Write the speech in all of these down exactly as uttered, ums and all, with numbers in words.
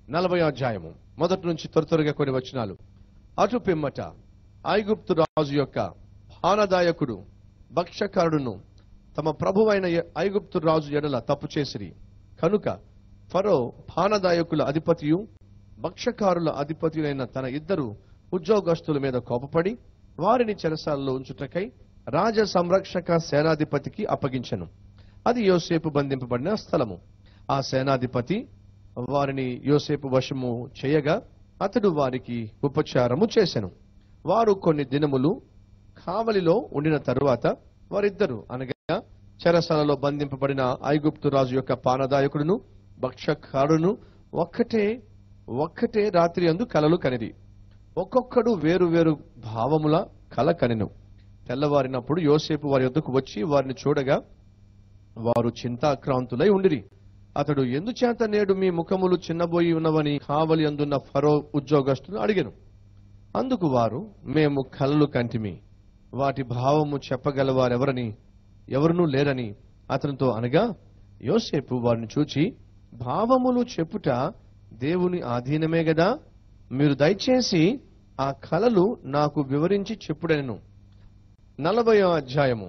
నలభై అధ్యాయము మొదటి నుంచి త్వర త్వరగా కొన్ని వచనాలు. అటు పిమ్మట ఐగుప్తు రాజు యొక్క పానదాయకుడు భక్ష్యకారుడును తమ ప్రభువైన ఐగుప్తు రాజు ఎడల తప్పు చేసిరి కనుక ఫరో పానదాయకుల అధిపతియు భక్ష్యకారుల అధిపతియైన తన ఇద్దరు ఉద్యోగస్తుల మీద కోపపడి వారిని చెరసాలలో ఉంచుటకై రాజ సంరక్షక సేనాధిపతికి అప్పగించెను. అది యోసేపు బంధింపబడిన స్థలము. ఆ సేనాధిపతి వారిని యోసేపు వశము చేయగా అతడు వారికి ఉపచారము చేసెను. వారు కొన్ని దినములు కావలిలో ఉండిన తరువాత వారిద్దరు అనగా చెరసాలలో బంధింపబడిన ఐగుప్తు రాజు యొక్క పానదాయకుడును భక్ష్యకారుడును ఒక్కటే ఒక్కటే రాత్రి అందు కలలు కనిరి. ఒక్కొక్కడు వేరు వేరు భావముల కల కనెను. తెల్లవారినప్పుడు యోసేపు వారి యొద్దకు వచ్చి వారిని చూడగా వారు చింతాక్రాంతులై ఉండిరి. అతడు ఎందుచేత నేడు మీ ముఖములు చిన్నబోయి ఉన్నవని కావలి అందున్న ఫరో ఉద్యోగస్తులు అడిగెను. అందుకు వారు, మేము కలలు కంటిమి, వాటి భావము చెప్పగలవారెవరని ఎవరునూ లేరని అతనితో అనగా, యోసేపు వారిని చూచి, భావములు చెప్పుట దేవుని ఆధీనమే గదా, మీరు దయచేసి ఆ కలలు నాకు వివరించి చెప్పుడెను. నలభైవ అధ్యాయము.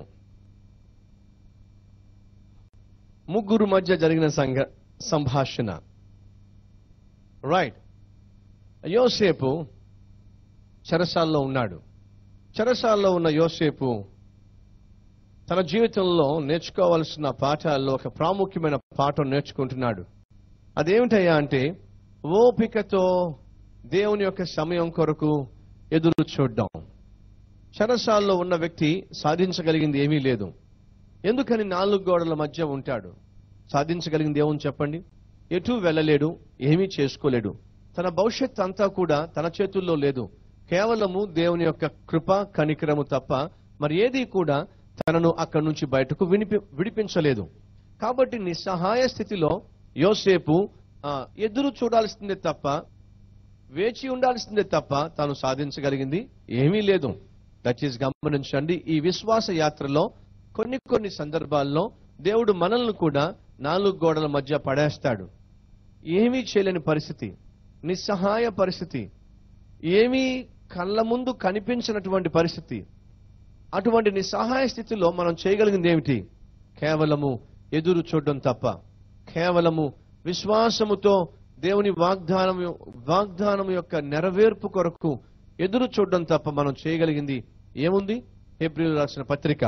ముగ్గురు మధ్య జరిగిన సంఘ సంభాషణ. రైట్. యోసేపు చెరసాల్లో ఉన్నాడు. చెరసాల్లో ఉన్న యోసేపు తన జీవితంలో నేర్చుకోవాల్సిన పాఠాల్లో ఒక ప్రాముఖ్యమైన పాఠం నేర్చుకుంటున్నాడు. అదేమిటయ్యా అంటే, ఓపికతో దేవుని యొక్క సమయం కొరకు ఎదురు చూడడం. చెరసాల్లో ఉన్న వ్యక్తి సాధించగలిగింది ఏమీ లేదు. ఎందుకని నాలుగు గోడల మధ్య ఉంటాడు? సాధించగలిగింది ఏమని చెప్పండి? ఎటూ వెళ్ళలేడు, ఏమీ చేసుకోలేడు. తన భవిష్యత్ అంతా కూడా తన చేతుల్లో లేదు. కేవలము దేవుని యొక్క కృప కనికరము తప్ప మరి ఏది కూడా తనను అక్కడి నుంచి బయటకు వినిపి విడిపించలేదు. కాబట్టి నిస్సహాయ స్థితిలో యోసేపు ఎదురు చూడాల్సిందే తప్ప, వేచి ఉండాల్సిందే తప్ప తాను సాధించగలిగింది ఏమీ లేదు. దయచేసి గమనించండి, ఈ విశ్వాస యాత్రలో కొన్ని కొన్ని సందర్భాల్లో దేవుడు మనల్ని కూడా నాలుగు గోడల మధ్య పడేస్తాడు. ఏమీ చేయలేని పరిస్థితి, నిస్సహాయ పరిస్థితి, ఏమీ కళ్ళ ముందు కనిపించినటువంటి పరిస్థితి. అటువంటి నిస్సహాయ స్థితిలో మనం చేయగలిగింది ఏమిటి? కేవలము ఎదురు చూడడం తప్ప, కేవలము విశ్వాసముతో దేవుని వాగ్దానం వాగ్దానం యొక్క నెరవేర్పు కొరకు ఎదురు చూడడం తప్ప మనం చేయగలిగింది ఏముంది? హెబ్రీయులకు రాసిన పత్రిక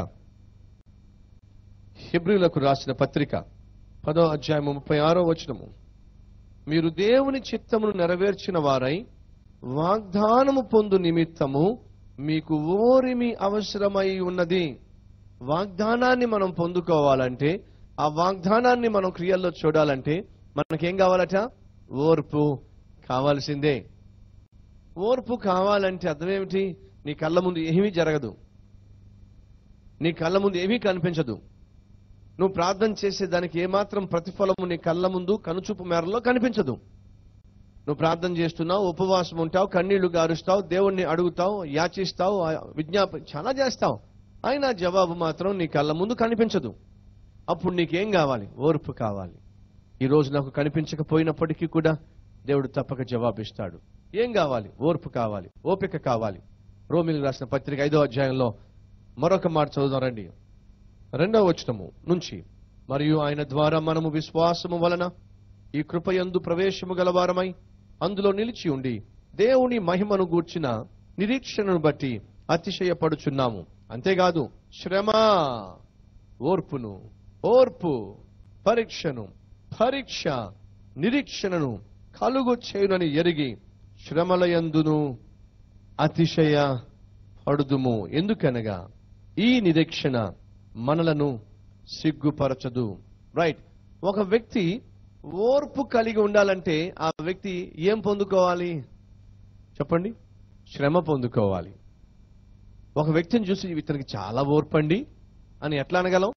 హెబ్రీయులకు రాసిన పత్రిక పదో అధ్యాయము ముప్పై ఆరో వచనము. మీరు దేవుని చిత్తమును నెరవేర్చిన వారై వాగ్దానము పొందు నిమిత్తము మీకు ఓరిమి అవసరమై ఉన్నది. వాగ్దానాన్ని మనం పొందుకోవాలంటే, ఆ వాగ్దానాన్ని మనం క్రియల్లో చూడాలంటే మనకేం కావాలట? ఓర్పు కావాల్సిందే. ఓర్పు కావాలంటే అర్థం ఏమిటి? నీ కళ్ళ ముందు ఏమీ జరగదు, నీ కళ్ళ ముందు ఏమీ కనిపించదు. నువ్వు ప్రార్థన చేసేదానికి ఏమాత్రం ప్రతిఫలము నీ కళ్ళ ముందు కనుచూపు మేరలో కనిపించదు. నువ్వు ప్రార్థన చేస్తున్నావు, ఉపవాసం ఉంటావు, కన్నీళ్లు గారుస్తావు, దేవుణ్ణి అడుగుతావు, యాచిస్తావు, విజ్ఞాపన చాలా చేస్తావు, అయినా జవాబు మాత్రం నీ కళ్ళ ముందు కనిపించదు. అప్పుడు నీకేం కావాలి? ఓర్పు కావాలి. ఈ రోజు నాకు కనిపించకపోయినప్పటికీ కూడా దేవుడు తప్పక జవాబిస్తాడు. ఏం కావాలి? ఓర్పు కావాలి, ఓపిక కావాలి. రోమీయులకు రాసిన పత్రిక ఐదో అధ్యాయంలో మరొక మాట చదువుదారండి, రెండవ వచనము నుంచి. మరియు ఆయన ద్వారా మనము విశ్వాసము వలన ఈ కృపయందు ప్రవేశము గలవారమై అందులో నిలిచి ఉండి దేవుని మహిమను గూర్చిన నిరీక్షణను బట్టి అతిశయపడుచున్నాము. అంతేకాదు, శ్రమ ఓర్పును, ఓర్పు పరీక్షను, పరీక్ష నిరీక్షణను కలుగు చేయునని ఎరిగి శ్రమలయందును అతిశయ పడుదుము. ఎందుకనగా ఈ నిరీక్షణ మనలను సిగ్గుపరచదు. రైట్. ఒక వ్యక్తి ఓర్పు కలిగి ఉండాలంటే ఆ వ్యక్తి ఏం పొందుకోవాలి చెప్పండి? శ్రమ పొందుకోవాలి. ఒక వ్యక్తిని చూసి ఇతనికి చాలా ఓర్పండి అని ఎట్లా అనగలం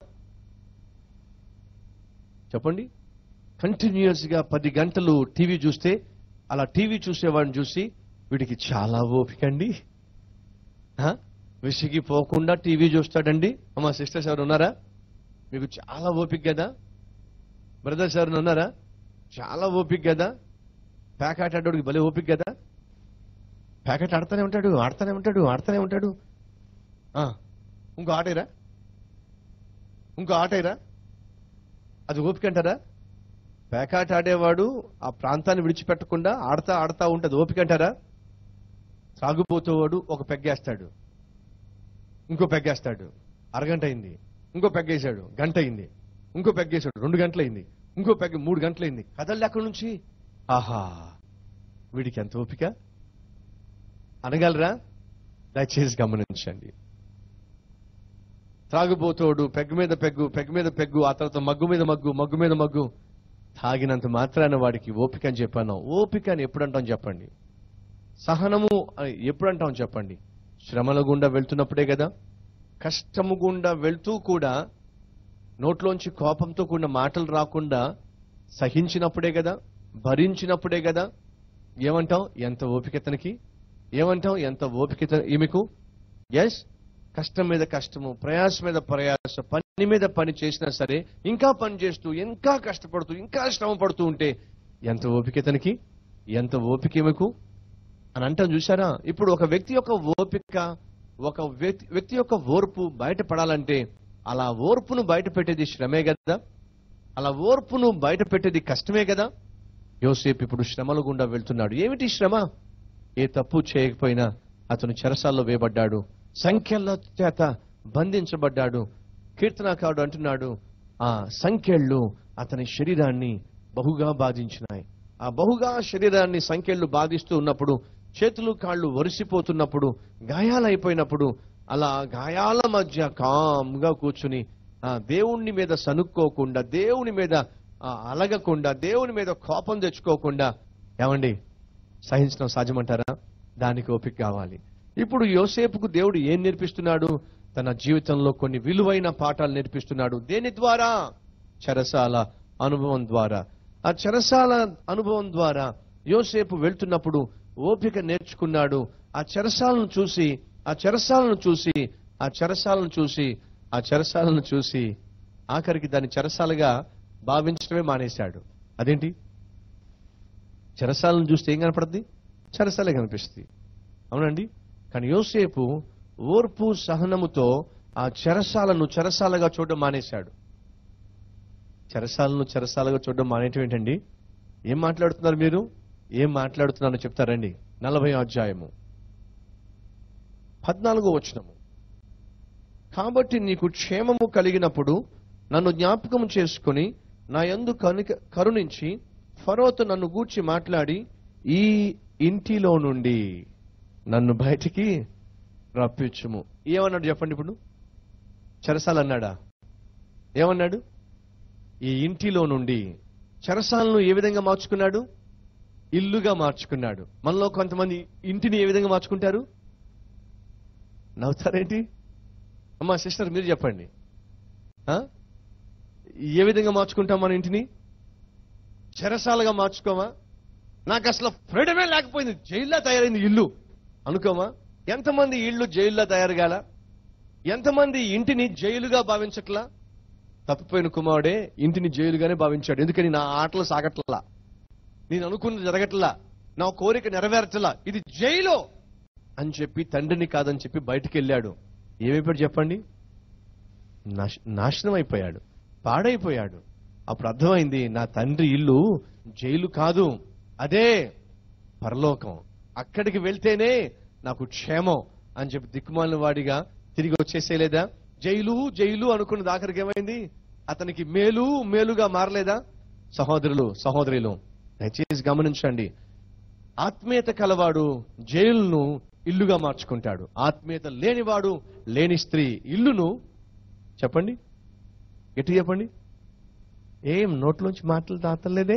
చెప్పండి? కంటిన్యూస్ గా పది గంటలు టీవీ చూస్తే అలా టీవీ చూసేవాడిని చూసి వీడికి చాలా ఓపికండి, విసిగిపోకుండా టీవీ చూస్తాడండి. అమ్మా సిస్టర్స్ ఎవరు ఉన్నారా? మీకు చాలా ఓపిక కదా. బ్రదర్స్ ఎవరు ఉన్నారా? చాలా ఓపిక కదా. పేకాట ఆడోడికి భలే ఓపిక కదా. పేకాట ఆడుతూనే ఉంటాడు ఆడుతూనే ఉంటాడు ఆడుతూనే ఉంటాడు. ఇంకో ఆటేరా ఇంకో ఆటేరా అది ఓపిక అంటారా? పేకాట ఆడేవాడు ఆ ప్రాంతాన్ని విడిచిపెట్టకుండా ఆడతా ఆడతా ఉంటుంది, ఓపిక అంటారా? తాగుబోతేవాడు ఒక పెగ్గేస్తాడు, ఇంకో పెగ్గేస్తాడు, అరగంట అయింది, ఇంకో పెగ్గేశాడు, గంట అయింది, ఇంకో పెగ్గేశాడు, రెండు గంటలైంది, ఇంకో పెగ్గ మూడు గంటలైంది, కదల్లి అక్కడి నుంచి. ఆహా, వీడికి ఎంత ఓపిక అనగలరా? దయచేసి గమనించండి. త్రాగుబోతోడు పెగ్గు మీద పెగ్గు పెగ్గు మీద పెగ్గు, ఆ తర్వాత మగ్గు మీద మగ్గు మగ్గు మీద మగ్గు. తాగినంత మాత్రాన వాడికి ఓపిక అని చెప్పాను. ఓపిక అని ఎప్పుడు అంటాం చెప్పండి? సహనము అని ఎప్పుడు అంటాం చెప్పండి? శ్రమల గుండా వెళ్తున్నప్పుడే కదా. కష్టము గుండా వెళ్తూ కూడా నోట్లోంచి కోపంతో కూడిన మాటలు రాకుండా సహించినప్పుడే కదా, భరించినప్పుడే కదా. ఏమంటాం? ఎంత ఓపికతనికి, ఏమంటాం? ఎంత ఓపికత ఈమెకు. ఎస్, కష్టం మీద కష్టము, ప్రయాస మీద ప్రయాస, పని మీద పని చేసినా సరే ఇంకా పని చేస్తూ ఇంకా కష్టపడుతూ ఇంకా శ్రమ పడుతూ ఉంటే ఎంత ఓపికతనికి, ఎంత ఓపిక ఈమెకు అని అంటాం. చూసారా? ఇప్పుడు ఒక వ్యక్తి యొక్క ఓపిక, ఒక వ్యక్తి వ్యక్తి యొక్క ఓర్పు బయటపడాలంటే అలా ఓర్పును బయట పెట్టేది శ్రమే కదా, అలా ఓర్పును బయట పెట్టేది కష్టమే కదా. యోసేపు ఇప్పుడు శ్రమల గుండా వెళ్తున్నాడు. ఏమిటి శ్రమ? ఏ తప్పు చేయకపోయినా అతను చెరసాల్లో వేయబడ్డాడు, సంఖ్యల చేత బంధించబడ్డాడు. కీర్తనాకారుడు అంటున్నాడు, ఆ సంఖ్యలు అతని శరీరాన్ని బహుగా బాధించినాయి. ఆ బహుగా శరీరాన్ని సంఖ్యలు బాధిస్తూ ఉన్నప్పుడు, చేతులు కాళ్ళు వరిసిపోతున్నప్పుడు, గాయాలైపోయినప్పుడు, అలా గాయాల మధ్య కామ్గా కూర్చుని ఆ దేవుని మీద సనుక్కోకుండా, దేవుని మీద అలగకుండా, దేవుని మీద కోపం తెచ్చుకోకుండా ఏమండి సహించడం సాధ్యమంటారా? దానికి ఓపిక కావాలి. ఇప్పుడు యోసేపుకు దేవుడు ఏం నేర్పిస్తున్నాడు? తన జీవితంలో కొన్ని విలువైన పాఠాలు నేర్పిస్తున్నాడు. దేని ద్వారా? చెరసాల అనుభవం ద్వారా. ఆ చెరసాల అనుభవం ద్వారా యోసేపు వెళ్తున్నప్పుడు ఓపిక నేర్చుకున్నాడు. ఆ చెరసాలను చూసి ఆ చెరసాలను చూసి ఆ చెరసాలను చూసి ఆ చెరసాలను చూసి ఆఖరికి దాన్ని చెరసాలుగా భావించడమే మానేశాడు. అదేంటి? చెరసాలను చూస్తే ఏం కనపడుతుంది? చెరసాలే కనిపిస్తుంది, అవునండి. కానీ యోసేపు ఓర్పు సహనముతో ఆ చెరసాలను చెరసాలగా చూడడం మానేశాడు. చెరసాలను చెరసాలుగా చూడడం మానేయటం ఏంటండి? ఏం మాట్లాడుతున్నారు మీరు? ఏం మాట్లాడుతున్నారో చెప్తారండి. నలభై అధ్యాయము పద్నాలుగో వచనము. కాబట్టి నీకు క్షేమము కలిగినప్పుడు నన్ను జ్ఞాపకం చేసుకుని నా యందు కనుక కరుణించి ఫరోతో నన్ను గూర్చి మాట్లాడి ఈ ఇంటిలో నుండి నన్ను బయటికి రప్పించుము. ఏమన్నాడు చెప్పండి? ఇప్పుడు చెరసాల అన్నాడా? ఏమన్నాడు? ఈ ఇంటిలో నుండి. చెరసాలను ఏ విధంగా మార్చుకున్నాడు? ఇల్లుగా మార్చుకున్నాడు. మనలో కొంతమంది ఇంటిని ఏ విధంగా మార్చుకుంటారు? నవ్వుతారేంటి? అమ్మా సిస్టర్ మీరు చెప్పండి. ఏ విధంగా మార్చుకుంటాం మన ఇంటిని? చెరసాలుగా మార్చుకోమా? నాకు అసలు ఫ్రీడమే లేకపోయింది, జైల్లో తయారైంది ఇల్లు అనుకోమా? ఎంతమంది ఇళ్ళు జైల్లో తయారు కాల? ఎంతమంది ఇంటిని జైలుగా భావించట్లా? తప్పిపోయిన కుమారుడే ఇంటిని జైలుగానే భావించాడు. ఎందుకని? నా ఆటలు సాగట్లా, నేను అనుకున్నది జరగట్లా, నా కోరిక నెరవేరట్లా, ఇది జైలు అని చెప్పి తండ్రిని కాదని చెప్పి బయటికి వెళ్ళాడు. ఏమైపోయాడు చెప్పండి? నాశనం అయిపోయాడు, పాడైపోయాడు. అప్పుడు అర్థమైంది, నా తండ్రి ఇల్లు జైలు కాదు, అదే పరలోకం. అక్కడికి వెళ్తేనే నాకు క్షేమం అని చెప్పి దిక్కుమాలిన వాడిగా తిరిగి వచ్చేసేలేదా? జైలు జైలు అనుకున్నది ఆఖరికి ఏమైంది? అతనికి మేలు మేలుగా మారలేదా? సహోదరులు సహోదరులు దయచేసి గమనించండి. ఆత్మీయత కలవాడు జైలును ఇల్లుగా మార్చుకుంటాడు. ఆత్మీయత లేనివాడు, లేని స్త్రీ ఇల్లును, చెప్పండి ఎటు చెప్పండి, ఏం నోట్లోంచి మాటలు దాతలేదే.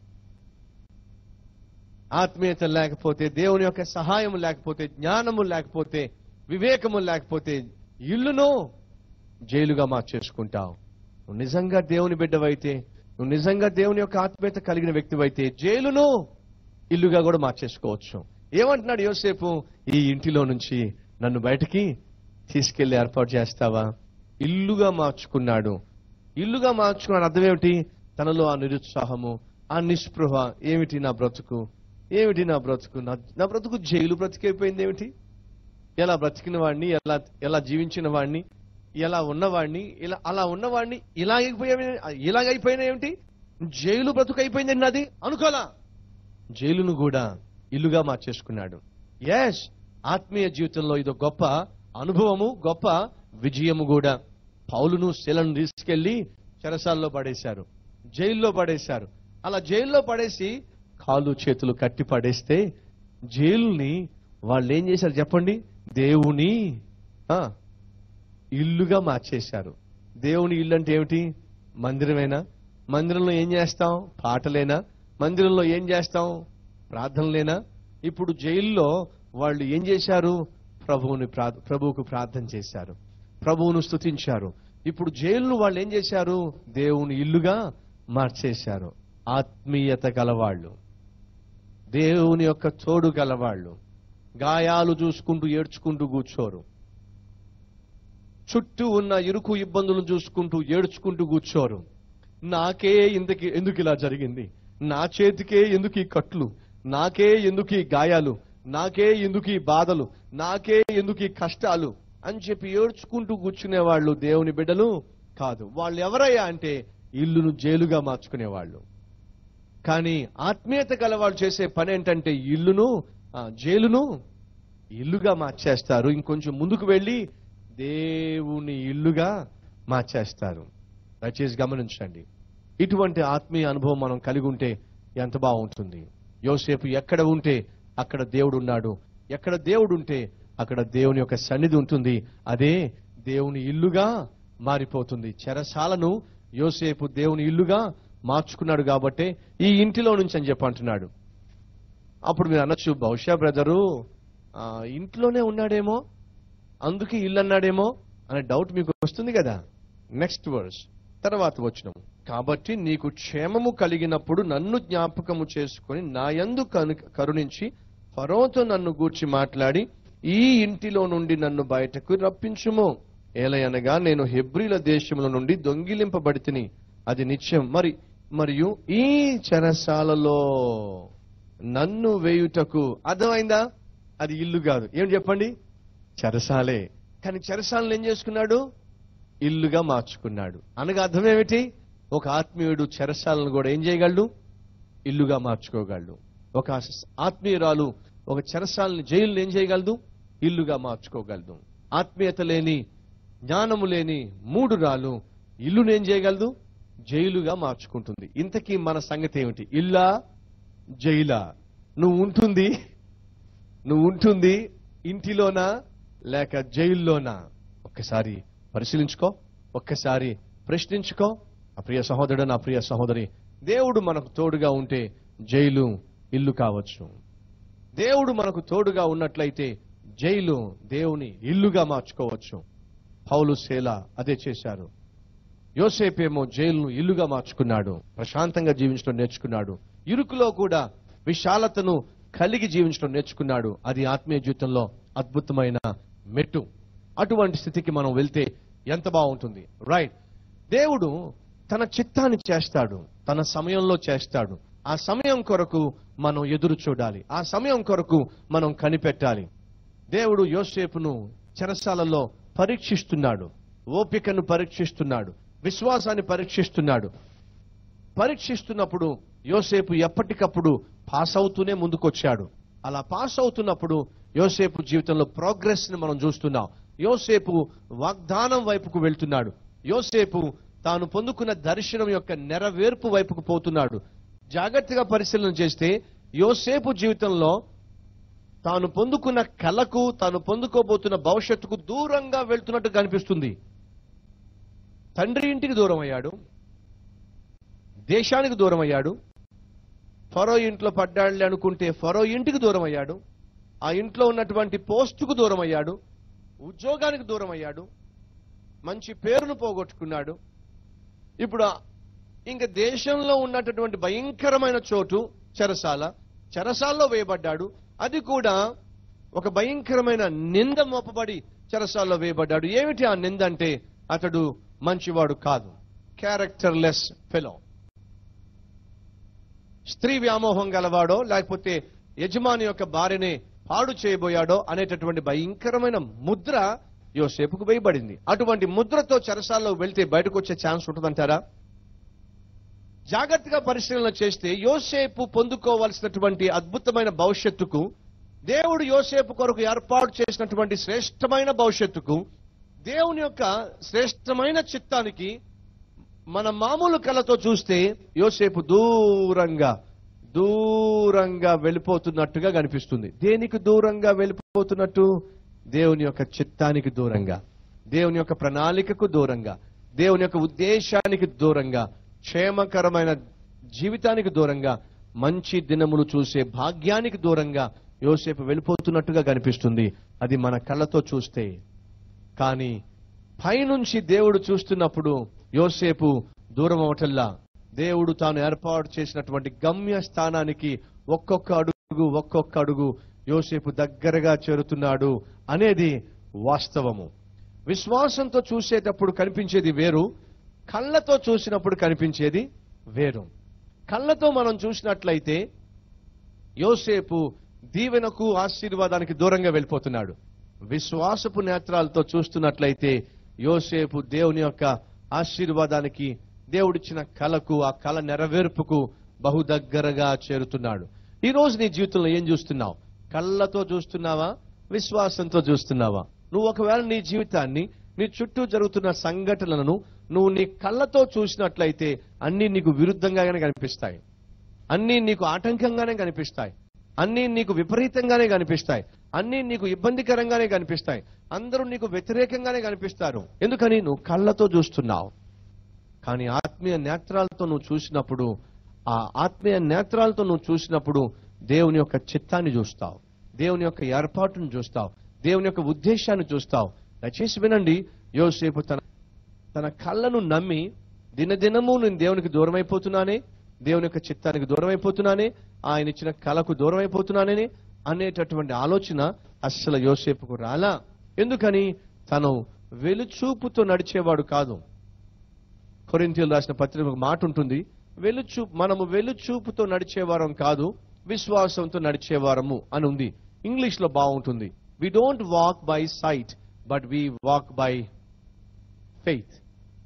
ఆత్మీయత లేకపోతే, దేవుని యొక్క సహాయం లేకపోతే, జ్ఞానము లేకపోతే, వివేకము లేకపోతే ఇల్లును జైలుగా మార్చేసుకుంటావు. నువ్వు నిజంగా దేవుని బిడ్డవైతే, నువ్వు నిజంగా దేవుని యొక్క ఆత్మీయత కలిగిన వ్యక్తివైతే జైలును ఇల్లుగా కూడా మార్చేసుకోవచ్చు. ఏమంటున్నాడు యోసేపు? ఈ ఇంటిలో నుంచి నన్ను బయటికి తీసుకెళ్లి ఏర్పాటు చేస్తావా? ఇల్లుగా మార్చుకున్నాడు. ఇల్లుగా మార్చుకున్నాడు అర్థం ఏమిటి? తనలో ఆ నిరుత్సాహము, ఆ నిస్పృహ, ఏమిటి నా బ్రతుకు, ఏమిటి నా బ్రతుకు, నా నా బ్రతుకు జైలు బ్రతికైపోయింది ఏమిటి? ఎలా బ్రతికిన వాడిని, ఎలా ఎలా జీవించిన వాడిని, ఎలా ఉన్నవాడిని, ఇలా అలా ఉన్నవాడిని ఇలాగైపోయా ఇలాగైపోయినా ఏమిటి? జైలు బ్రతుకు అయిపోయింది నాది అనుకోలా. జైలును కూడా ఇల్లుగా మార్చేసుకున్నాడు. ఎస్, ఆత్మీయ జీవితంలో ఇదో గొప్ప అనుభవము, గొప్ప విజయము కూడా. పౌలును శీలను తీసుకెళ్లి చెరసాల్లో పడేశారు, జైల్లో పడేశారు. అలా జైల్లో పడేసి కాళ్ళు చేతులు కట్టి పడేస్తే జైలుని వాళ్ళు ఏం చేశారు చెప్పండి? దేవుని ఆ ఇల్లుగా మార్చేశారు. దేవుని ఇల్లు అంటే ఏమిటి? మందిరమేనా? మందిరంలో ఏం చేస్తాం? పాటలేనా? మందిరంలో ఏం చేస్తాం? ప్రార్థనలేనా? ఇప్పుడు జైల్లో వాళ్ళు ఏం చేశారు? ప్రభువుని ప్రభువుకు ప్రార్థన చేశారు, ప్రభువును స్తుతించారు. ఇప్పుడు జైలును వాళ్ళు ఏం చేశారు? దేవుని ఇల్లుగా మార్చేశారు. ఆత్మీయత గలవాళ్ళు, దేవుని యొక్క తోడు గలవాళ్ళు, గాయాలు చూసుకుంటూ ఏడ్చుకుంటూ కూర్చోరు, చుట్టూ ఉన్న ఇరుకు ఇబ్బందులను చూసుకుంటూ ఏడ్చుకుంటూ కూర్చోరు. నాకే ఇంతకి ఎందుకు ఇలా జరిగింది, నా చేతికే ఎందుకు ఈ కట్లు, నాకే ఎందుకు ఈ గాయాలు, నాకే ఎందుకు ఈ బాధలు, నాకే ఎందుకు ఈ కష్టాలు అని చెప్పి ఏడ్చుకుంటూ కూర్చునే వాళ్ళు దేవుని బిడ్డలు కాదు. వాళ్ళు ఎవరయ్యా అంటే ఇల్లును జైలుగా మార్చుకునేవాళ్ళు. కానీ ఆత్మీయత గల వాళ్ళు చేసే పని ఏంటంటే ఇల్లును జైలును ఇల్లుగా మార్చేస్తారు. ఇంకొంచెం ముందుకు వెళ్ళి దేవుని ఇల్లుగా మార్చేస్తారు. దయచేసి గమనించండి. ఇటువంటి ఆత్మీయ అనుభవం మనం కలిగి ఉంటే ఎంత బాగుంటుంది. యోసేపు ఎక్కడ ఉంటే అక్కడ దేవుడు ఉన్నాడు, ఎక్కడ దేవుడు ఉంటే అక్కడ దేవుని యొక్క సన్నిధి ఉంటుంది. అదే దేవుని ఇల్లుగా మారిపోతుంది. చెరసాలను యోసేపు దేవుని ఇల్లుగా మార్చుకున్నాడు కాబట్టి ఈ ఇంటిలో నుంచి అని చెప్పి అంటున్నాడు. అప్పుడు మీరు అనొచ్చు, బహుశా బ్రదరు ఆ ఇంట్లోనే ఉన్నాడేమో అందుకే ఇల్లు అన్నాడేమో అనే డౌట్ మీకు వస్తుంది కదా. నెక్స్ట్ వర్స్ తర్వాత వచనం. కాబట్టి నీకు క్షేమము కలిగినప్పుడు నన్ను జ్ఞాపకము చేసుకుని నా యందు కరుణించి ఫరోతో నన్ను గూర్చి మాట్లాడి ఈ ఇంటిలో నుండి నన్ను బయటకు రప్పించుము. ఏలయనగా నేను హెబ్రీల దేశముల నుండి దొంగిలింపబడితిని, అది నిత్యం. మరి మరియు ఈ చెరసాలలో నన్ను వేయుటకు, అర్థమైందా? అది ఇల్లు కాదు, ఏం చెప్పండి? చెరసాలే. కానీ చెరసాలను ఏం చేసుకున్నాడు? ఇల్లుగా మార్చుకున్నాడు. అనగా అర్థం ఏమిటి? ఒక ఆత్మీయుడు చెరసాలను కూడా ఏం చేయగలడు? ఇల్లుగా మార్చుకోగలడు. ఒక ఆత్మీయురాలు ఒక చెరసాలని, జైలు ఏం చేయగలదు? ఇల్లుగా మార్చుకోగలదు. ఆత్మీయత లేని, జ్ఞానము లేని మూడు రాలు ఇల్లును ఏం చేయగలదు? జైలుగా మార్చుకుంటుంది. ఇంతకీ మన సంగతి ఏమిటి? ఇల్లా జైలా? నువ్వు ఉంటుంది నువ్వు ఉంటుంది ఇంటిలోనా లేక జైల్లోనా? ఒక్కసారి పరిశీలించుకో, ఒక్కసారి ప్రశ్నించుకో. ఆ ప్రియ సహోదరుడు, నా ప్రియ సహోదరి, దేవుడు మనకు తోడుగా ఉంటే జైలు ఇల్లు కావచ్చు. దేవుడు మనకు తోడుగా ఉన్నట్లయితే జైలు దేవుని ఇల్లుగా మార్చుకోవచ్చు. పౌలు శేల అదే చేశారు. యోసేపేమో జైలును ఇల్లుగా మార్చుకున్నాడు, ప్రశాంతంగా జీవించడం నేర్చుకున్నాడు. ఇరుకులో కూడా విశాలతను కలిగి జీవించడం నేర్చుకున్నాడు. అది ఆత్మీయ జీవితంలో అద్భుతమైన మెట్టు. అటువంటి స్థితికి మనం వెళ్తే ఎంత బాగుంటుంది. రైట్. దేవుడు తన చిత్తాన్ని చేస్తాడు, తన సమయంలో చేస్తాడు. ఆ సమయం కొరకు మనం ఎదురు చూడాలి, ఆ సమయం కొరకు మనం కనిపెట్టాలి. దేవుడు యోసేపును చెరసాలలో పరీక్షిస్తున్నాడు, ఓపికను పరీక్షిస్తున్నాడు, విశ్వాసాన్ని పరీక్షిస్తున్నాడు. పరీక్షిస్తున్నప్పుడు యోసేపు ఎప్పటికప్పుడు పాస్ అవుతూనే ముందుకొచ్చాడు. అలా పాస్ అవుతున్నప్పుడు యోసేపు జీవితంలో ప్రోగ్రెస్ ని మనం చూస్తున్నాం. యోసేపు వాగ్దానం వైపుకు వెళ్తున్నాడు. యోసేపు తాను పొందుకున్న దర్శనం యొక్క నెరవేర్పు వైపుకు పోతున్నాడు. జాగ్రత్తగా పరిశీలన చేస్తే యోసేపు జీవితంలో తాను పొందుకున్న కళకు, తాను పొందుకోబోతున్న భవిష్యత్తుకు దూరంగా వెళ్తున్నట్టు కనిపిస్తుంది. తండ్రి ఇంటికి దూరం అయ్యాడు, దేశానికి దూరం అయ్యాడు, ఫరో ఇంట్లో పడ్డాడులే అనుకుంటే ఫరో ఇంటికి దూరం అయ్యాడు, ఆ ఇంట్లో ఉన్నటువంటి పోస్టుకు దూరం అయ్యాడు, ఉద్యోగానికి దూరం అయ్యాడు, మంచి పేరును పోగొట్టుకున్నాడు. ఇప్పుడు ఇంకా దేశంలో ఉన్నటువంటి భయంకరమైన చోటు చెరసాల, చెరసాల్లో వేయబడ్డాడు. అది కూడా ఒక భయంకరమైన నింద మోపబడి చెరసాల్లో వేయబడ్డాడు. ఏమిటి ఆ నింద అంటే, అతడు మంచివాడు కాదు, క్యారెక్టర్లెస్ ఫెలో. స్త్రీ వ్యామోహం గలవాడో లేకపోతే యజమాని యొక్క భార్యని పాడు చేయబోయాడో అనేటటువంటి భయంకరమైన ముద్ర యోసేపుకు వేయబడింది. అటువంటి ముద్రతో చెరసాల్లో వెళ్తే బయటకు వచ్చే ఛాన్స్ ఉంటుందంటారా? జాగ్రత్తగా పరిశీలన చేస్తే యోసేపు పొందుకోవలసినటువంటి అద్భుతమైన భవిష్యత్తుకు, దేవుడు యోసేపు కొరకు ఏర్పాటు చేసినటువంటి శ్రేష్టమైన భవిష్యత్తుకు, దేవుని యొక్క శ్రేష్టమైన చిత్తానికి మన మామూలు కళ్ళతో చూస్తే యోసేపు దూరంగా దూరంగా వెళ్ళిపోతున్నట్టుగా కనిపిస్తుంది. దేనికి దూరంగా వెళ్ళిపోతున్నట్టు? దేవుని యొక్క చిత్తానికి దూరంగా, దేవుని యొక్క ప్రణాళికకు దూరంగా, దేవుని యొక్క ఉద్దేశానికి దూరంగా, క్షేమకరమైన జీవితానికి దూరంగా, మంచి దినములు చూసే భాగ్యానికి దూరంగా యోసేపు వెళ్ళిపోతున్నట్టుగా కనిపిస్తుంది అది మన కళ్ళతో చూస్తే. కానీ పైనుంచి దేవుడు చూస్తున్నప్పుడు యోసేపు దూరం అవటల్లా దేవుడు తాను ఏర్పాటు చేసినటువంటి గమ్య స్థానానికి ఒక్కొక్క అడుగు ఒక్కొక్క అడుగు యోసేపు దగ్గరగా చేరుతున్నాడు అనేది వాస్తవము. విశ్వాసంతో చూసేటప్పుడు కనిపించేది వేరు, కళ్ళతో చూసినప్పుడు కనిపించేది వేరు. కళ్ళతో మనం చూసినట్లయితే యోసేపు దీవెనకు ఆశీర్వాదానికి దూరంగా వెళ్ళిపోతున్నాడు. విశ్వాసపు నేత్రాలతో చూస్తున్నట్లయితే యోసేపు దేవుని యొక్క ఆశీర్వాదానికి, దేవుడిచ్చిన కళకు, ఆ కళ నెరవేర్పుకు బహు దగ్గరగా చేరుతున్నాడు. ఈ రోజు నీ జీవితంలో ఏం చూస్తున్నావు? కళ్ళతో చూస్తున్నావా? విశ్వాసంతో చూస్తున్నావా? నువ్వు ఒకవేళ నీ జీవితాన్ని, నీ చుట్టూ జరుగుతున్న సంఘటనలను నువ్వు నీ కళ్ళతో చూసినట్లయితే అన్నీ నీకు విరుద్ధంగానే కనిపిస్తాయి, అన్నీ నీకు ఆటంకంగానే కనిపిస్తాయి, అన్నీ నీకు విపరీతంగానే కనిపిస్తాయి, అన్నీ నీకు ఇబ్బందికరంగానే కనిపిస్తాయి, అందరూ నీకు వ్యతిరేకంగానే కనిపిస్తారు. ఎందుకని? నువ్వు కళ్ళతో చూస్తున్నావు. కానీ ఆత్మీయ నేత్రాలతో నువ్వు చూసినప్పుడు, ఆ ఆత్మీయ నేత్రాలతో నువ్వు చూసినప్పుడు దేవుని యొక్క చిత్తాన్ని చూస్తావు, దేవుని యొక్క ఏర్పాటును చూస్తావు, దేవుని యొక్క ఉద్దేశాన్ని చూస్తావు. దయచేసి వినండి, యోసేపు తన తన కళ్ళను నమ్మి దినదినము నేను దేవునికి దూరం అయిపోతున్నానే, దేవుని యొక్క చిత్తానికి దూరం అయిపోతున్నానే, ఆయన ఇచ్చిన కళకు దూరం అయిపోతున్నానని అనేటటువంటి ఆలోచన అస్సలు యోసేపుకు రాలా. ఎందుకని? తను వెలుచూపుతో నడిచేవాడు కాదు. కొరింథీయులు రాసిన పత్రిక ఒక మాట ఉంటుంది, వెలుచూపు మనము వెలుచూపుతో నడిచేవారం కాదు, విశ్వాసంతో నడిచేవారము అని ఉంది. ఇంగ్లీష్ లో బాగుంటుంది, we don't walk by sight but we walk by faith.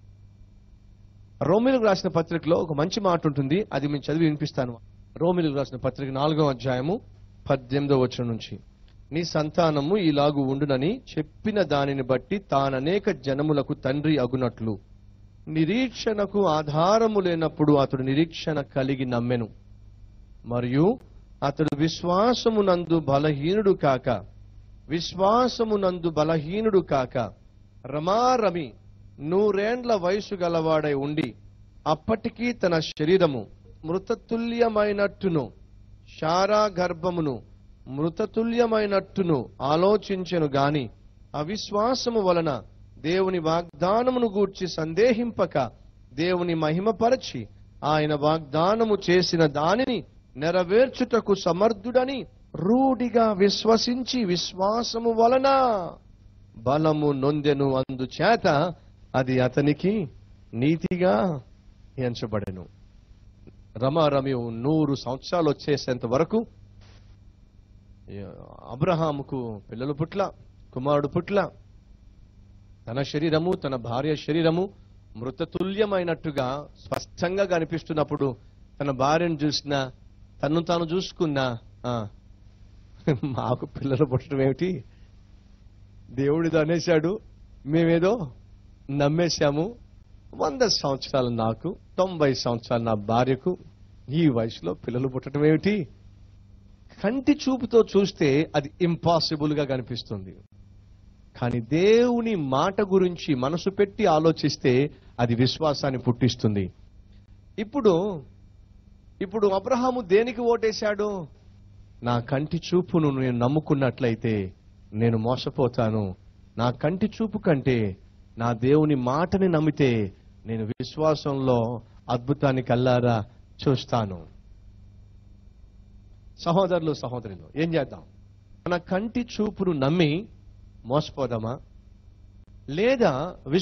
రోమిలకు రాసిన పత్రికలో ఒక మంచి మాట ఉంటుంది, అది నేను చదివి వినిపిస్తాను. రోమిలకు రాసిన పత్రిక నాలుగో అధ్యాయము పద్దెనిమిదో వచనం నుంచి, నీ సంతానము ఇలాగు ఉండునని చెప్పిన దానిని బట్టి తాననేక జనములకు తండ్రి అగునట్లు నిరీక్షణకు ఆధారము లేనప్పుడు అతడు నిరీక్షణ కలిగి నమ్మెను. మరియు అతడు విశ్వాసమునందు బలహీనుడు కాక విశ్వాసమునందు బలహీనుడు కాక రమారమి నూరేండ్ల వయసు గలవాడై ఉండి అప్పటికీ తన శరీరము మృతతుల్యమైనట్టును శారా గర్భమును మృతతుల్యమైనట్టును ఆలోచించెను గాని అవిశ్వాసము వలన దేవుని వాగ్దానమును గూర్చి సందేహింపక దేవుని మహిమపరచి ఆయన వాగ్దానము చేసిన దానిని నెరవేర్చుటకు సమర్థుడని రూఢిగా విశ్వసించి విశ్వాసము వలన బలము నొందెను, అందుచేత అది అతనికి నీతిగా ఎంచబడెను. రమారమి నూరు సంవత్సరాలు వచ్చేసేంత వరకు అబ్రహాముకు పిల్లలు పుట్ల, కుమారుడు పుట్ల, తన శరీరము తన భార్య శరీరము మృతతుల్యమైనట్టుగా స్పష్టంగా కనిపిస్తున్నప్పుడు తన భార్యను చూసిన, తను తాను చూసుకున్నా, మాకు పిల్లలు పుట్టడం ఏమిటి, దేవుడితో అనేశాడు, మేమేదో నమ్మేశాము, వంద సంవత్సరాలు నాకు, తొంభై సంవత్సరాలు నా భార్యకు, ఈ వయసులో పిల్లలు పుట్టడం ఏమిటి? కంటి చూపుతో చూస్తే అది ఇంపాసిబుల్ గా కనిపిస్తుంది. కానీ దేవుని మాట గురించి మనసు పెట్టి ఆలోచిస్తే అది విశ్వాసాన్ని పుట్టిస్తుంది. ఇప్పుడు ఇప్పుడు అబ్రహాము దేనికి ఓటేశాడు? నా కంటి చూపును నేను నమ్ముకున్నట్లయితే నేను మోసపోతాను, నా కంటి చూపు కంటే నా దేవుని మాటని నమ్మితే నేను విశ్వాసంలో అద్భుతాన్ని కల్లారా చూస్తాను. సహోదరులు సహోదరులు, ఏం చేద్దాం? మన కంటి చూపును నమ్మి మోసపోదామా, లేదా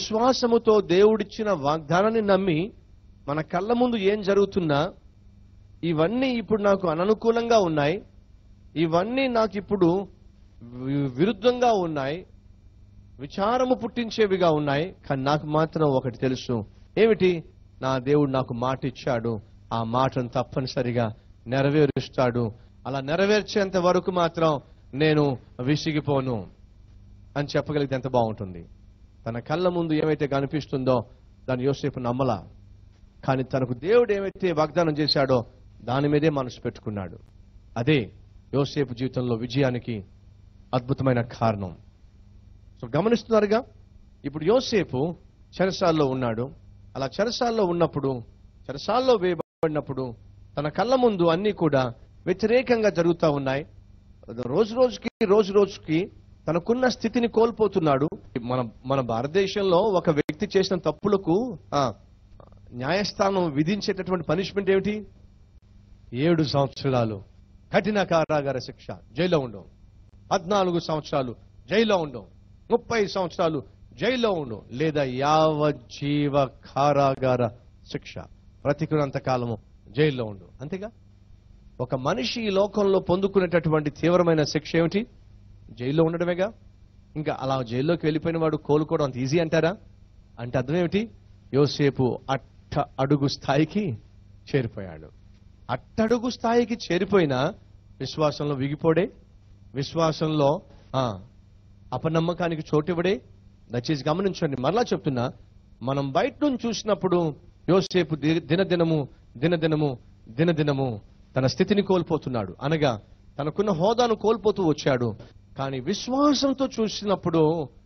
విశ్వాసముతో దేవుడిచ్చిన వాగ్దానాన్ని నమ్మి మన కళ్ళ ముందు ఏం జరుగుతున్నా ఇవన్నీ ఇప్పుడు నాకు అననుకూలంగా ఉన్నాయి, ఇవన్నీ నాకు ఇప్పుడు వి- విరుద్ధంగా ఉన్నాయి, విచారము పుట్టించేవిగా ఉన్నాయి. కానీ నాకు మాత్రం ఒకటి తెలుసు. ఏమిటి? నా దేవుడు నాకు మాట ఇచ్చాడు, ఆ మాటను తప్పనిసరిగా నెరవేరుస్తాడు. అలా నెరవేర్చేంత వరకు మాత్రం నేను విసిగిపోను అని చెప్పగలిగితే ఎంత బాగుంటుంది. తన కళ్ళ ముందు ఏమైతే కనిపిస్తుందో దాన్ని యోసేపు నమ్మలా. కానీ తనకు దేవుడు ఏమైతే వాగ్దానం చేశాడో దాని మీదే మనసు పెట్టుకున్నాడు. అదే యోసేపు జీవితంలో విజయానికి అద్భుతమైన కారణం. సో గమనిస్తున్నారుగా, ఇప్పుడు యోసేపు చెరసాల్లో ఉన్నాడు. అలా చెరసాల్లో ఉన్నప్పుడు, చెరసాల్లో వేయబడినప్పుడు తన కళ్ళ ముందు అన్ని కూడా వ్యతిరేకంగా జరుగుతూ ఉన్నాయి. రోజు రోజుకి రోజు రోజుకి తనకున్న స్థితిని కోల్పోతున్నాడు. మన మన భారతదేశంలో ఒక వ్యక్తి చేసిన తప్పులకు ఆ న్యాయస్థానం విధించేటటువంటి పనిష్మెంట్ ఏమిటి? ఏడు సంవత్సరాలు కఠిన కారాగార శిక్ష, జైల్లో ఉండవు. పద్నాలుగు సంవత్సరాలు జైల్లో ఉండవు. ముప్పై సంవత్సరాలు జైల్లో ఉండు, లేదా యావజ్జీవ కారాగార శిక్ష, బ్రతికినంత కాలము జైల్లో ఉండు. అంతేగా ఒక మనిషి ఈ లోకంలో పొందుకునేటటువంటి తీవ్రమైన శిక్ష ఏమిటి? జైల్లో ఉండడమేగా. ఇంకా అలా జైల్లోకి వెళ్ళిపోయిన వాడు కోలుకోవడం అంత ఈజీ అంటారా? అంటే అర్థం ఏమిటి? యోసేపు అట్ట అడుగు స్థాయికి చేరిపోయాడు. అట్టడుగు స్థాయికి చేరిపోయినా విశ్వాసంలో విగిపోడే, విశ్వాసంలో ఆ అపనమ్మకానికి చోటివ్వడే. దయచేసి గమనించండి, మరలా చెప్తున్నా, మనం బయట నుంచి చూసినప్పుడు యోసేపు ది- దినదినము దినదినము దినదినము తన స్థితిని కోల్పోతున్నాడు, అనగా తనకున్న హోదాను కోల్పోతూ వచ్చాడు. కానీ విశ్వాసంతో చూసినప్పుడు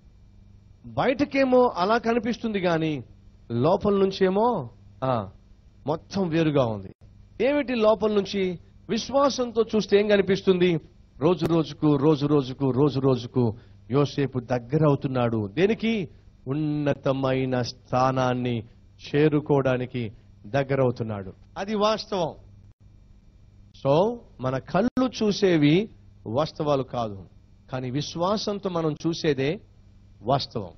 బయటకేమో అలా కనిపిస్తుంది, కానీ లోపల నుంచేమో ఆ మొత్తం వేరుగా ఉంది. ఏమిటి లోపల నుంచి? విశ్వాసంతో చూస్తే ఏం కనిపిస్తుంది? రోజు రోజుకు రోజు రోజుకు రోజు రోజుకు యోసేపు దగ్గర అవుతున్నాడు. దేనికి? ఉన్నతమైన స్థానాన్ని చేరుకోవడానికి దగ్గర అవుతున్నాడు. అది వాస్తవం. సో మన కళ్ళు చూసేవి వాస్తవాలు కాదు, కానీ విశ్వాసంతో మనం చూసేదే వాస్తవం.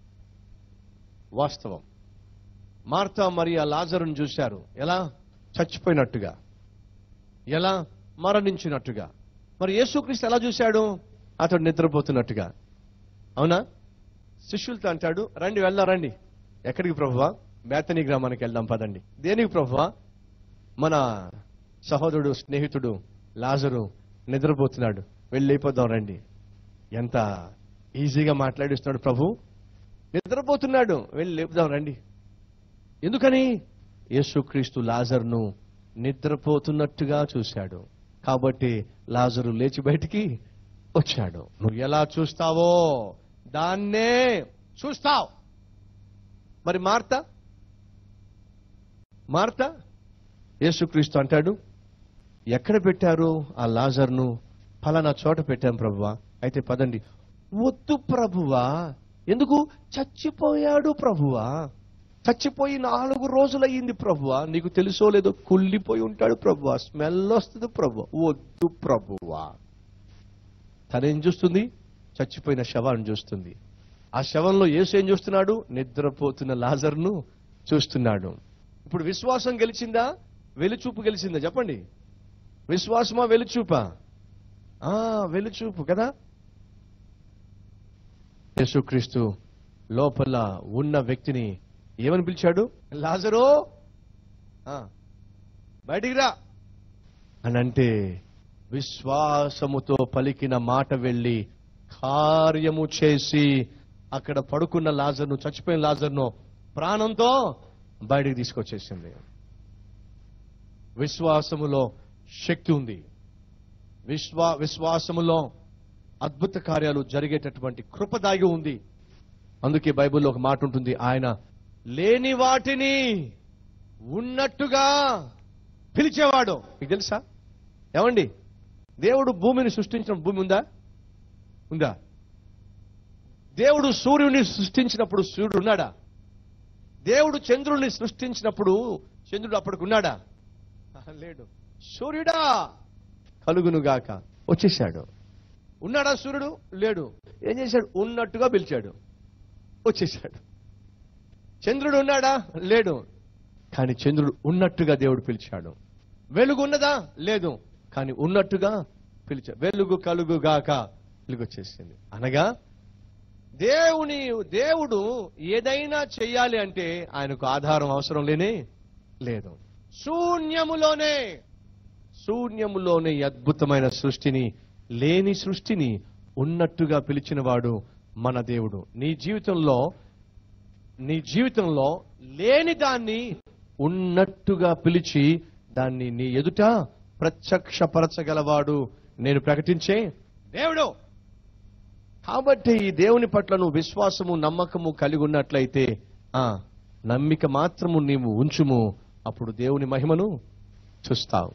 వాస్తవం. మార్తా మరియా లాజరును చూశారు. ఎలా? చచ్చిపోయినట్టుగా, ఎలా? మరణించినట్టుగా. మరి యేసుక్రీస్తు ఎలా చూశాడు? అతడు నిద్రపోతున్నట్టుగా. అవునా? శిష్యులతో అంటాడు, రండి వెళ్దాం, రండి. ఎక్కడికి ప్రభువా? బేతనీ గ్రామానికి వెళ్దాం పదండి. దేనికి ప్రభువా? మన సహోదరుడు స్నేహితుడు లాజరు నిద్రపోతున్నాడు, వెళ్ళి లేపోదాం రండి. ఎంత ఈజీగా మాట్లాడిస్తున్నాడు ప్రభు. నిద్రపోతున్నాడు, వెళ్ళి లేపుదాం రండి. ఎందుకని? యేసుక్రీస్తు లాజరును నిద్రపోతున్నట్టుగా చూశాడు. కాబట్టి లాజరు లేచి బయటికి వచ్చాడు. నువ్వు ఎలా చూస్తావో దాన్నే చూస్తావు. మరి మార్త మార్త యేసుక్రీస్తు అంటాడు, ఎక్కడ పెట్టారు ఆ లాజర్ను? ఫలానా చోట పెట్టాం ప్రభువా. అయితే పదండి. వద్దు ప్రభువా. ఎందుకు? చచ్చిపోయాడు ప్రభువా. చచ్చిపోయి నాలుగు రోజులయ్యింది ప్రభువా. నీకు తెలుసో లేదో కుళ్ళిపోయి ఉంటాడు ప్రభువా, స్మెల్ వస్తుంది ప్రభువా. వద్దు ప్రభువా. తనేం చూస్తుంది? చచ్చిపోయిన శవాన్ని చూస్తుంది. ఆ శవంలో యేసు ఏం చూస్తున్నాడు? నిద్రపోతున్న లాజర్ను చూస్తున్నాడు. ఇప్పుడు విశ్వాసం గెలిచిందా? వెలుచూపు గెలిచిందా? చెప్పండి. విశ్వాసమా వెలుచూపా? ఆ వెలుచూపు కదా. యేసుక్రీస్తు లోపల ఉన్న వ్యక్తిని ఏమని పిలిచాడు? లాజరో ఆ, బయటికి రా అని అంటే విశ్వాసముతో పలికిన మాట వెళ్ళి కార్యము చేసి అక్కడ పడుకున్న లాజర్ను, చచ్చిపోయిన లాజర్ను ప్రాణంతో బయటికి తీసుకొచ్చేసింది. విశ్వాసములో శక్తి ఉంది. విశ్వా విశ్వాసములో అద్భుత కార్యాలు జరిగేటటువంటి కృప దాగి ఉంది. అందుకే బైబిల్లో ఒక మాట ఉంటుంది, ఆయన లేని వాటిని ఉన్నట్టుగా పిలిచేవాడు. మీకు తెలుసా? ఏమండి, దేవుడు భూమిని సృష్టించిన భూమి ఉందా? ఉందా? దేవుడు సూర్యుడిని సృష్టించినప్పుడు సూర్యుడు ఉన్నాడా? దేవుడు చంద్రుడిని సృష్టించినప్పుడు చంద్రుడు అప్పటికి ఉన్నాడా? లేడు. సూర్యుడా కలుగునుగాక వచ్చేశాడు. ఉన్నాడా సూర్యుడు? లేడు. ఏం చేశాడు? ఉన్నట్టుగా పిలిచాడు, వచ్చేశాడు. చంద్రుడు ఉన్నాడా? లేడు. కానీ చంద్రుడు ఉన్నట్టుగా దేవుడు పిలిచాడు. వెలుగు ఉన్నదా? లేదు. కానీ ఉన్నట్టుగా పిలిచ వెలుగు కలుగుగాక, వెలుగు వచ్చేసింది. అనగా దేవుని దేవుడు ఏదైనా చెయ్యాలి అంటే ఆయనకు ఆధారం అవసరం లేనే లేదు. శూన్యములోనే శూన్యములోనే అద్భుతమైన సృష్టిని, లేని సృష్టిని ఉన్నట్టుగా పిలిచిన వాడు మన దేవుడు. నీ జీవితంలో నీ జీవితంలో లేని దాన్ని ఉన్నట్టుగా పిలిచి దాన్ని నీ ఎదుట ప్రత్యక్షపరచగలవాడు నేను ప్రకటించే దేవుడు. కాబట్టి ఈ దేవుని పట్ల నువ్వు విశ్వాసము, నమ్మకము కలిగి ఉన్నట్లయితే ఆ నమ్మిక మాత్రము నీవు ఉంచుము, అప్పుడు దేవుని మహిమను చూస్తావు.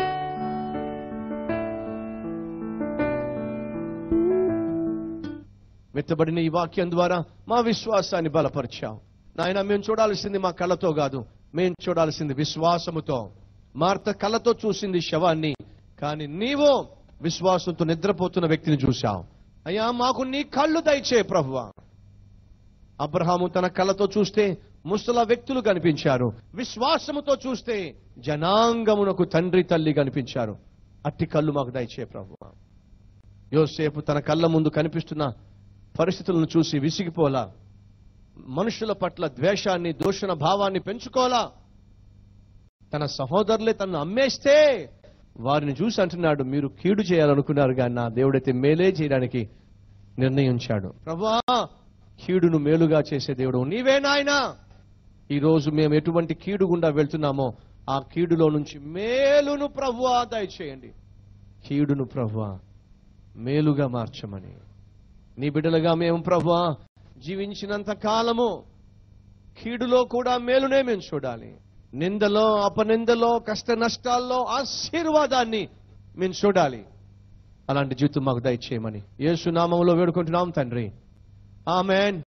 మెత్తబడిన ఈ వాక్యం ద్వారా మా విశ్వాసాన్ని బలపరిచావు నాయన. మేము చూడాల్సింది మా కళ్ళతో కాదు, మేము చూడాల్సింది విశ్వాసముతో. మార్త కళ్ళతో చూసింది శవాన్ని, కానీ నీవు విశ్వాసంతో నిద్రపోతున్న వ్యక్తిని చూశావు. అయ్యా మాకు నీ కళ్ళు దయచే ప్రభువా. అబ్రహాము తన కళ్ళతో చూస్తే ముసల వ్యక్తులు కనిపించారు, విశ్వాసముతో చూస్తే జనాంగమునకు తండ్రి తల్లి కనిపించారు. అట్టి కళ్ళు మాకు దయచే ప్రభువా. యోసేపు తన కళ్ళ ముందు కనిపిస్తున్న పరిస్థితులను చూసి విసిగిపోలా, మనుషుల పట్ల ద్వేషాన్ని, దూషణ భావాన్ని పెంచుకోలా. తన సహోదరులే తనను అమ్మేస్తే వారిని చూసి అంటున్నాడు, మీరు కీడు చేయాలనుకున్నారు కానీ నా దేవుడైతే మేలే చేయడానికి నిర్ణయించాడు. ప్రభువా కీడును మేలుగా చేసే దేవుడు నీవే నాయనా. ఈ రోజు మేము ఎటువంటి కీడు గుండా వెళ్తున్నామో ఆ కీడులో నుంచి మేలును ప్రభువా దయచేయండి. కీడును ప్రభువా మేలుగా మార్చమని నీ బిడ్డలుగా మేము ప్రభువా జీవించినంత కాలము కీడులో కూడా మేలునే మేము చూడాలి. నిందలో, అపనిందలో, కష్ట నష్టాల్లో ఆశీర్వాదాన్ని మేము చూడాలి. అలాంటి జీవితం మాకు దయచేయమని యేసు నామములో వేడుకుంటున్నాం తండ్రి. ఆమేన్.